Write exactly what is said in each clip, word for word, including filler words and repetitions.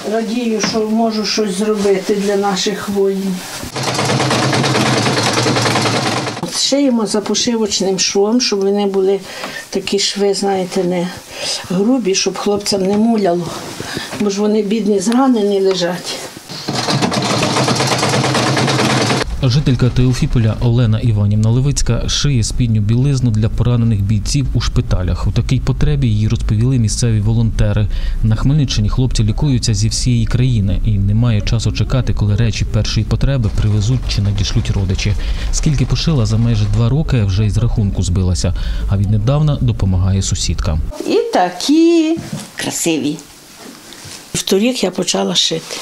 радію, що можу щось зробити для наших воїнів. Шиємо за пошивочним швом, щоб вони були такі шви, знаєте, не грубі, щоб хлопцям не муляло, бо ж вони бідні, зранені лежать. Жителька Теофіполя Олена Іванівна Левицька шиє спідню білизну для поранених бійців у шпиталях. У такій потребі їй розповіли місцеві волонтери. На Хмельниччині хлопці лікуються зі всієї країни і немає часу чекати, коли речі першої потреби привезуть чи надішлють родичі. Скільки пошила за майже два роки, вже із рахунку збилася, а віднедавна допомагає сусідкам. І такі красиві. Вторік я почала шити.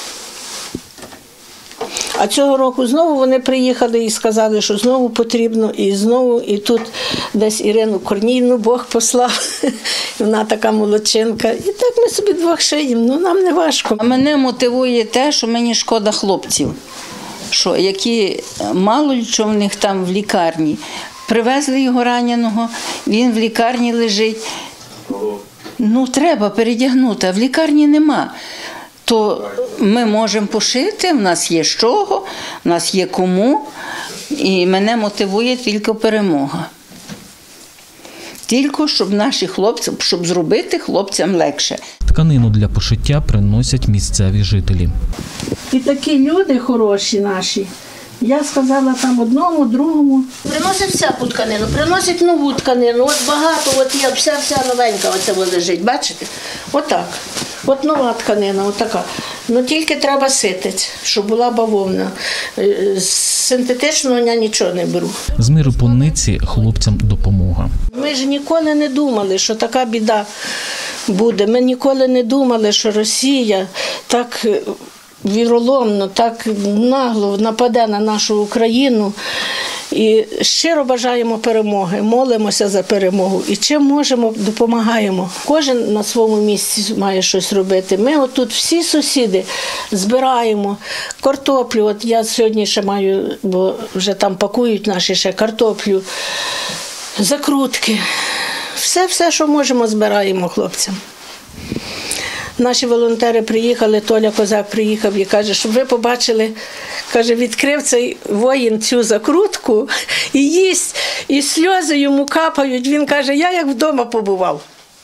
А цього року знову вони приїхали і сказали, що знову потрібно, і знову, і тут десь Ірину Корнійну Бог послав, вона така молодчинка. І так ми собі двох шиємо, ну нам не важко. Мене мотивує те, що мені шкода хлопців, що які мало що в них там в лікарні. Привезли його раненого, він в лікарні лежить. Ну, треба передягнути, а в лікарні нема. То ми можемо пошити, в нас є з чого, в нас є кому, і мене мотивує тільки перемога. Тільки, щоб наші хлопці, щоб зробити хлопцям легше. Тканину для пошиття приносять місцеві жителі. І такі люди хороші наші. Я сказала там одному, другому. Приносять всяку тканину, приносять нову тканину. От багато, от є вся-вся новенька оце лежить, бачите? Отак. От нова тканина, отака. Ну тільки треба ситець, щоб була бавовна. З синтетичного я нічого не беру. З миру по нитці хлопцям допомога. Ми ж ніколи не думали, що така біда буде. Ми ніколи не думали, що Росія так віроломно, так нагло нападе на нашу Україну. І щиро бажаємо перемоги, молимося за перемогу. І чим можемо, допомагаємо. Кожен на своєму місці має щось робити. Ми отут всі сусіди збираємо картоплю. От я сьогодні ще маю, бо вже там пакують наші ще картоплю, закрутки. Все-все, що можемо, збираємо хлопцям. Наші волонтери приїхали, Толя Козак приїхав і каже, щоб ви побачили, каже, відкрив цей воїн цю закрутку і їсть, і сльози йому капають. Він каже, я як вдома побував.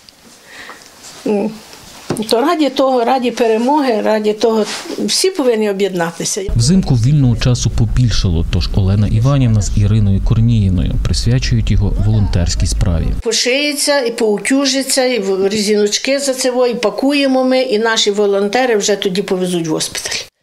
То раді того, раді перемоги, раді того, всі повинні об'єднатися. Взимку вільного часу побільшало, тож Олена Іванівна з Іриною Корніїною присвячують його волонтерській справі. Пошиється, і поутюжиться, і резиночки за це, і пакуємо ми, і наші волонтери вже тоді повезуть в госпіталь.